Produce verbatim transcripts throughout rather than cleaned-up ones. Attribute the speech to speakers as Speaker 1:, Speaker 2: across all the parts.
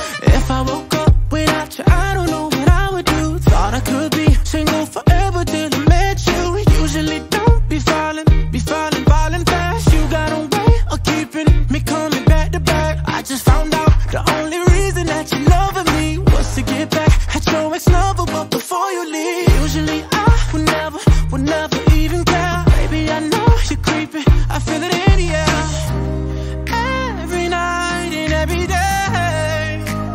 Speaker 1: If I woke up without you, I don't know what I would do. Thought I could be single forever till I met you. Usually don't be falling, be falling, falling fast. You got a way of keeping me coming back to back. I just found out the only reason that you loving me was to get back at your ex-lover, but before you leave, usually I would never, would never even care. Baby, I know you're creeping, I feel it in the air. Every night and every day,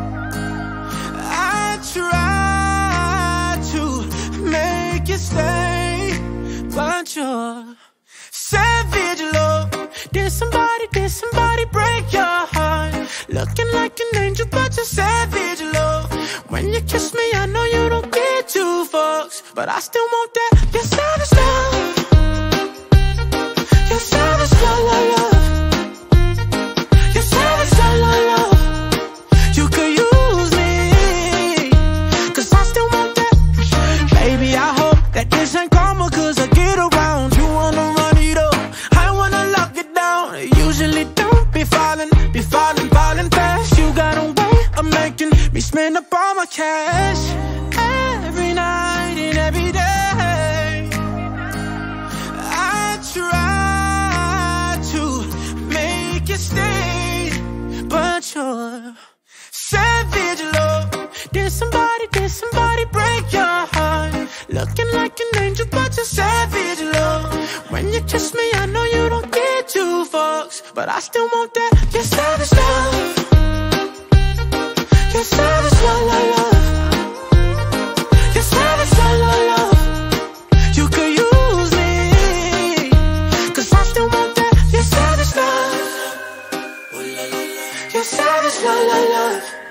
Speaker 1: I try to make you stay, but you're savage, love. Did somebody, did somebody break your heart? Looking like an angel, but you're savage, love. When you kiss me, I know you don't get two fucks, but I still want that. You're savage, love. You're savage, love, love, love. You're savage, love, love, love. You could use me, cause I still want that. Baby, I hope that this ain't karma, cause I get around. You wanna run it up, I wanna lock it down. Usually don't be falling, be falling, falling fast. You got a way of making me spend up all my cash. Every night and every day, I try to make you stay, but you're savage, love. Did somebody, did somebody break your heart? Looking like an angel, but you're savage, love. When you kiss me, I know you don't get two fucks, but I still want that. You're savage, love. You're savage, love, love, love. You're savage, love, love, love. You could use me, cause I still want that. You're savage, love. You're savage, love, love, love.